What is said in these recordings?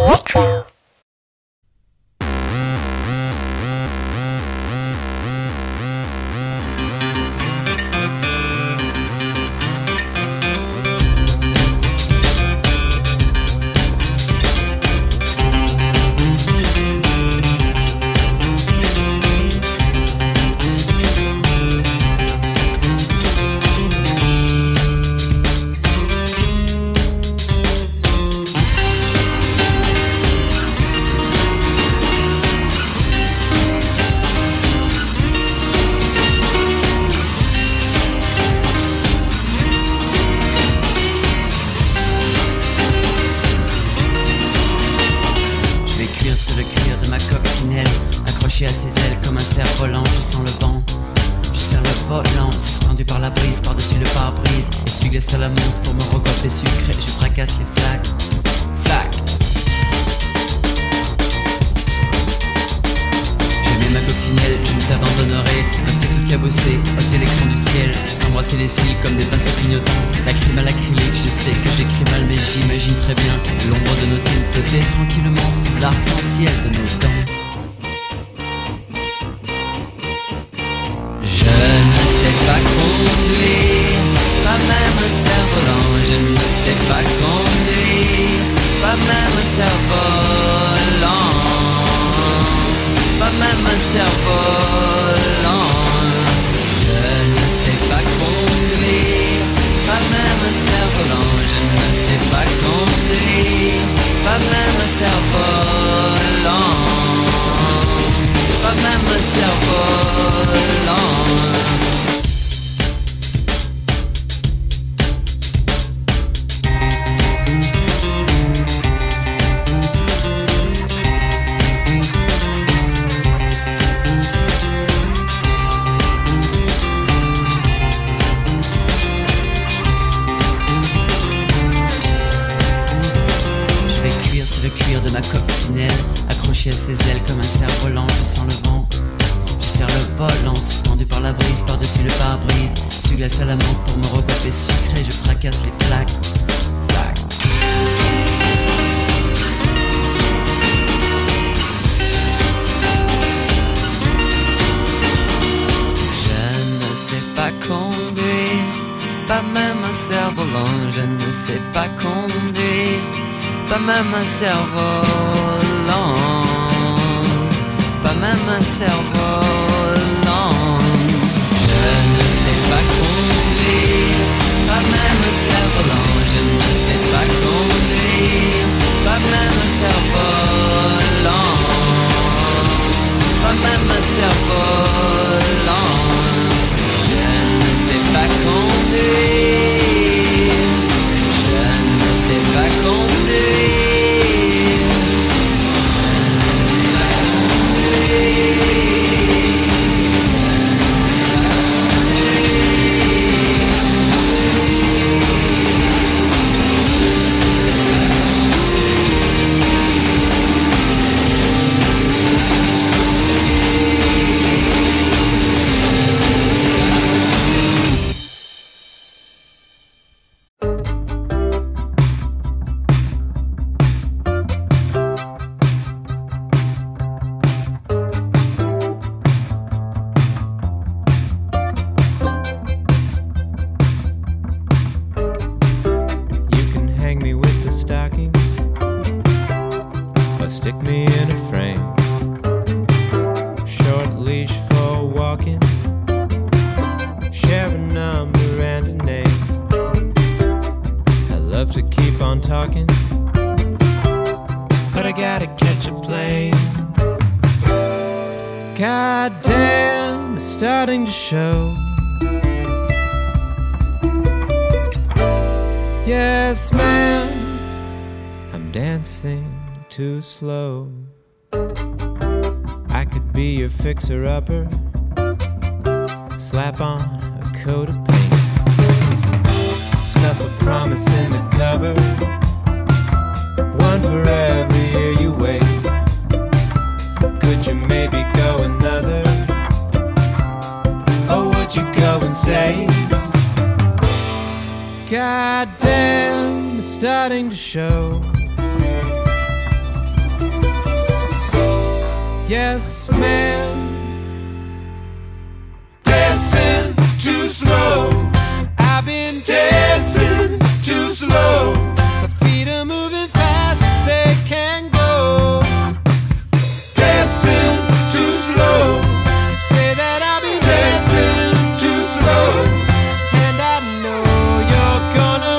Retro. Sur le cuir de ma coccinelle, accroché à ses ailes comme un cerf-volant. Je sens le vent, je serre le volant, suspendu par la brise, par-dessus le pare-brise. Essuie-glace à la menthe pour me recoiffer sucré. Je fracasse les flaques, flaques. J'aimais ma coccinelle, je ne t'abandonnerai. Me fait tout cabosser, ôter l'écran du ciel, s'embrasser les cils comme des pinceaux clignotants. La crime à l'acrylique, je sais que j'écris mal, mais j'imagine très bien l'ombre de nos signes flotter tranquillement sous l'arc-en-ciel de nos dents. Je ne sais pas conduire, pas même cerf-volant. Je ne sais pas conduire, pas même cerf-volant. Pas même cerf-volant. Je ne sais pas conduire, pas même cerf-volant. Je ne sais pas conduire, pas même cerf-volant. Pas même cerf-volant. Le cuir de ma coccinelle, accroché à ses ailes comme un cerf-volant. Je sens le vent, je serre le volant, suspendu par la brise, par-dessus le pare-brise. Essuie-glace à la menthe pour me recoiffer sucré. Je fracasse les flaques, flaques. Je ne sais pas conduire, pas même un cerf-volant. Je ne sais pas conduire, pas même un cerf-volant. Pas même un cerf-volant. Je ne sais pas conduire, pas même un cerf-volant. Je ne sais pas conduire, pas même un cerf-volant. Pas même un cerf-volant. Je ne sais pas conduire, je ne sais pas conduire. Stick me in a frame, short leash for walking, share a number and a name. I love to keep on talking, but I gotta catch a plane. God damn, it's starting to show. Yes, ma'am, I'm dancing too slow. I could be your fixer-upper, slap on a coat of paint, stuff a promise in the cupboard, one for every year you wait. Could you maybe go another? Or would you go insane? God damn, it's starting to show. Yes, ma'am. Dancing too slow. I've been dancing too slow. My feet are moving fast as they can go. Dancing too slow. You say that I've been dancing too slow, and I know you're gonna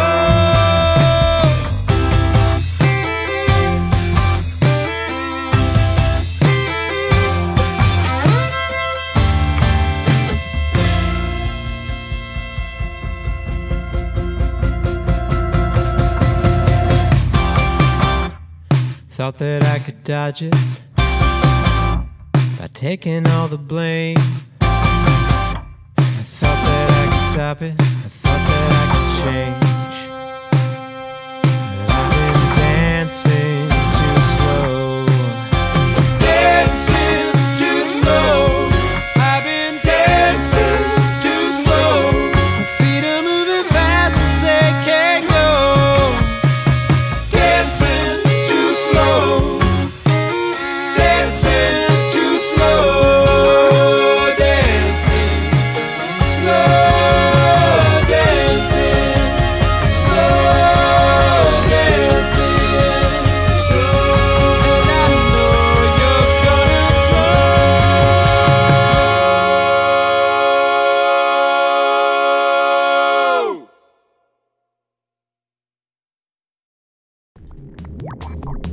Thought that I could dodge it by taking all the blame. I thought that I could stop it, I thought that I could change. But I've been dancing too slow. Dancing too slow. I've been dancing too slow. My feet are moving fast as they can go. Dancing too slow. Dancing too slow. Dancing slow. Dancing slow. Dancing slow. And I know you're gonna go.